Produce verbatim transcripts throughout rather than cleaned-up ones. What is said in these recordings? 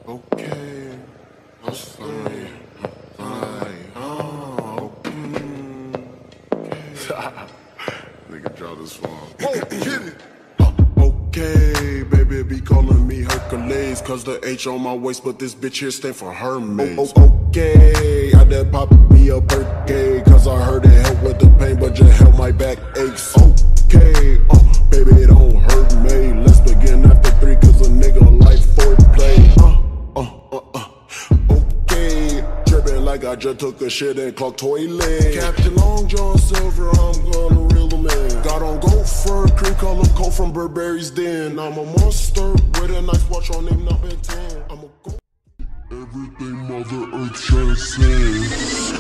Okay, that's fine, fine, oh, mm, okay. Nigga draw this song. Oh, get it! Okay, baby be calling me Hercules, cause the H on my waist, but this bitch here stand for Hermes. Oh, oh, okay, I done pop me a birthday, cause I heard it help with the pain, but just help my back aches. Okay, uh, baby don't hurt me, let's begin after three, cause a nigga like foreplay. Uh, uh, uh, uh, okay, drippin' like I just took a shit and clogged toilet. Captain Long John Silver, I'm gonna reel him in. Got on gold fur, cream color coat from Burberry's Den. I'm a monster with a nice watch on name number ten. I'm a go. Everything Mother Earth transcends.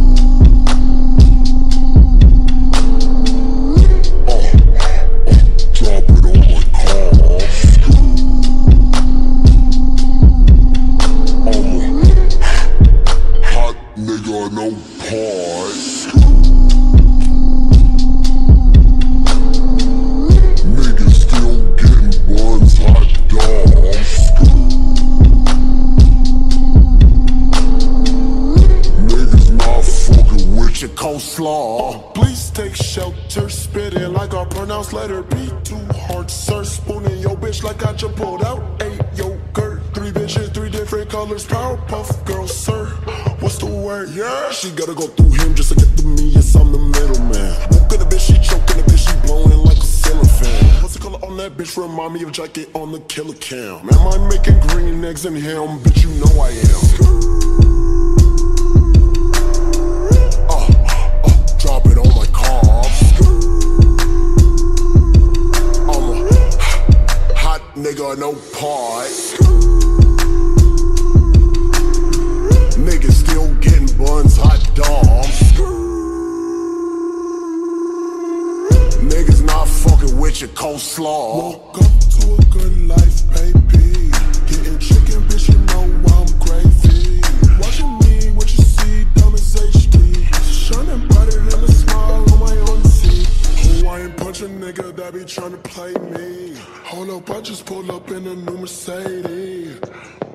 Nigga, no pause. Niggas still getting buns, hot dogs. Niggas not fucking with your coleslaw. Please take shelter, spitting like I pronounce letter B. Too hard, sir. Spooning your bitch like I just pulled out eight yogurt. Three bitches, three different colors. Powerpuff Girls, sir. What's the word? Yeah, she gotta go through him just to get to me. Yes, I'm the middleman. Woke the bitch, she choking the bitch, she blowing like a ceiling fan. What's the color on that bitch? Remind me of jacket on the killer cam. Am I making green eggs in him? Bitch, you know I am. Uh, uh, drop it on my car. I'm a hot nigga, no part. Niggas still getting buns, hot dogs. Niggas not fucking with your coleslaw. Woke up to a good life, baby. Getting chicken, bitch, you know I'm gravy. Watching me, what you see, dumb as H D. Shining brighter than a smile on my own seat. Hawaiian punch a nigga that be trying to play me. Hold up, I just pulled up in a new Mercedes.